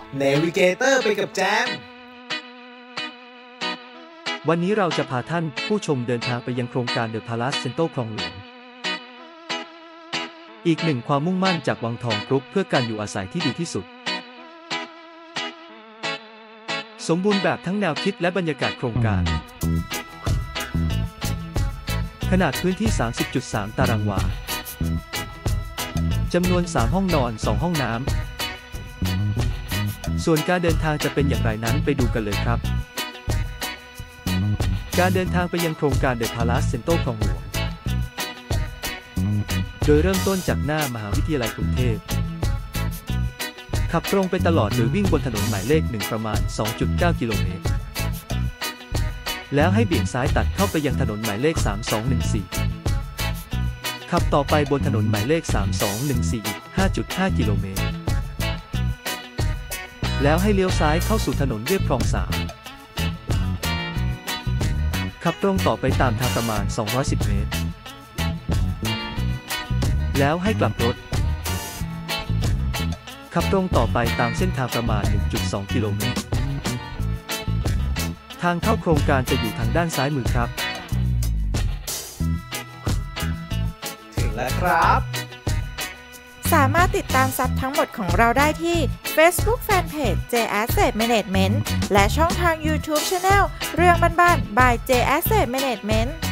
เนวิเกเตอร์ไปกับแจมวันนี้เราจะพาท่านผู้ชมเดินทางไปยังโครงการเดอะพาลาสเซ็นโตคลองหลวงอีกหนึ่งความมุ่งมั่นจากวังทองกรุ๊ปเพื่อการอยู่อาศัยที่ดีที่สุดสมบูรณ์แบบทั้งแนวคิดและบรรยากาศโครงการขนาดพื้นที่ 30.3 ตารางวาจำนวน 3 ห้องนอน 2 ห้องน้ำส่วนการเดินทางจะเป็นอย่างไรนั้นไปดูกันเลยครับการเดินทางไปยังโครงการเดอะพาลาสเซ็นโตคลองหลวงโดยเริ่มต้นจากหน้ามหาวิทยาลัยกรุงเทพขับตรงไปตลอดโดยวิ่งบนถนนหมายเลข1ประมาณ 2.9 กิโลเมตรแล้วให้เบี่ยงซ้ายตัดเข้าไปยังถนนหมายเลข3214ขับต่อไปบนถนนหมายเลข3214อีก 5.5 กิโลเมตรแล้วให้เลี้ยวซ้ายเข้าสู่ถนนเรียบคลอง3ขับตรงต่อไปตามทางประมาณ210เมตรแล้วให้กลับรถขับตรงต่อไปตามเส้นทางประมาณ 1.2 กิโลเมตรทางเข้าโครงการจะอยู่ทางด้านซ้ายมือครับถึงแล้วครับสามารถติดตามซับทั้งหมดของเราได้ที่ Facebook Fanpage J Asset Management และช่องทาง YouTube Channel เรื่องบ้านๆ by J Asset Management